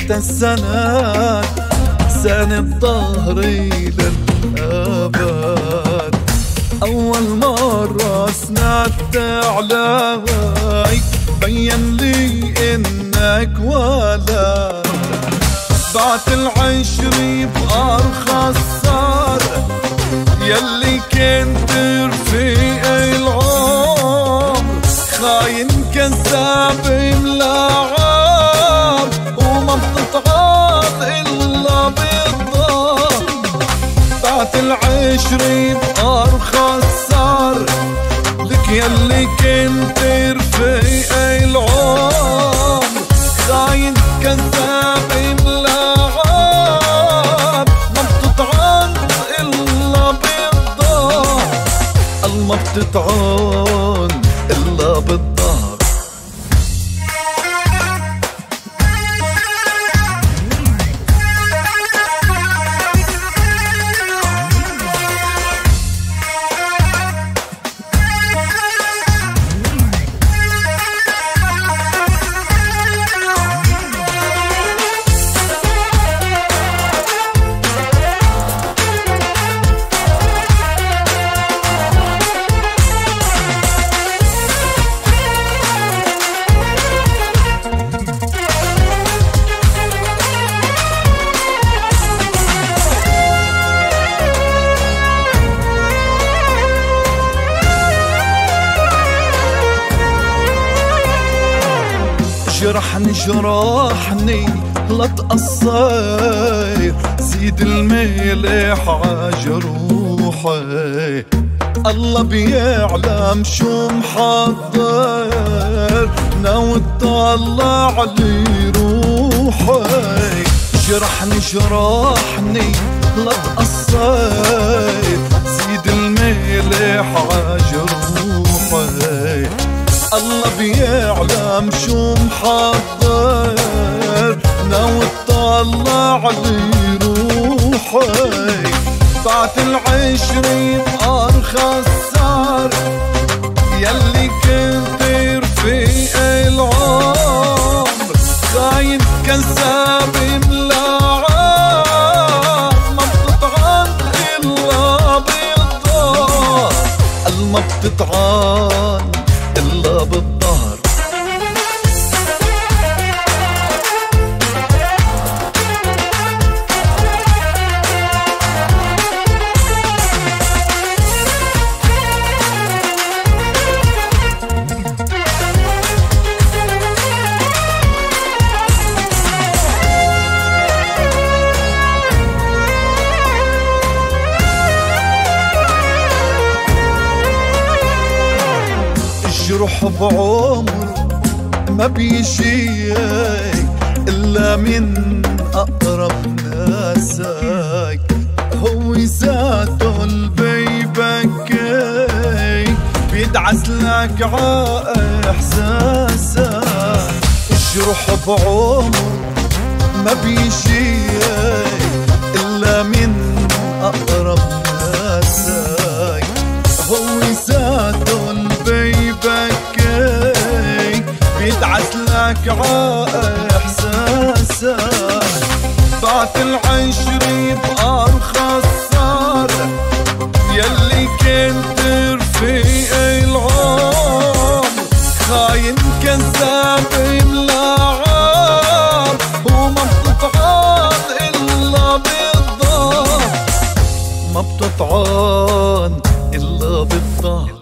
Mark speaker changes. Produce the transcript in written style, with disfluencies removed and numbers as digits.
Speaker 1: انت السند، ساند ظهري للأبد. أول مرة سندت عليك بين لي إنك ولد، بعت العشري بأرخص صار يلي كنت رفيق العمر، خاين كذاب ملاعب وما بتتعاط إلا بالضهر. بعت العشري بأرخص صار لك يلي كنت رفيق العمر، خاين كذاب ملاعب ما بتتعاط إلا بالضهر. ما بتتعاط إلا بالظهر. جرحني لا تقصر، زيد الملح عجروحي. الله بيعلم شو محضر، ناوي تطلع لي روحي. جرحني لا تقصر، زيد الملح عجروحي. الله بيعلم شو محضر، ناوي تطلع لي روحي. بعت العشري بأرخص صار يلي كنت رفيق العمر، خاين كذاب ملاعب ما بتتعان إلا بالظهر. ما بتتعان إلا بالظهر. الجرح بعمر ما بيجي إلا من أقرب ناسك، هو ذاته اللي بيبكي بيدعس لك ع إحساسك. الجرح بعمر ما بيجي إلا من أقرب ناسك، هو ذاته اللي بيبكي بيدعس لك ع إحساسك. بعت العشري بأرخص صار يلي كنت رفيق العمر، خاين كذاب ملاعب وما بتتعاط إلا بالظهر. ما بتتعاط إلا بالظهر.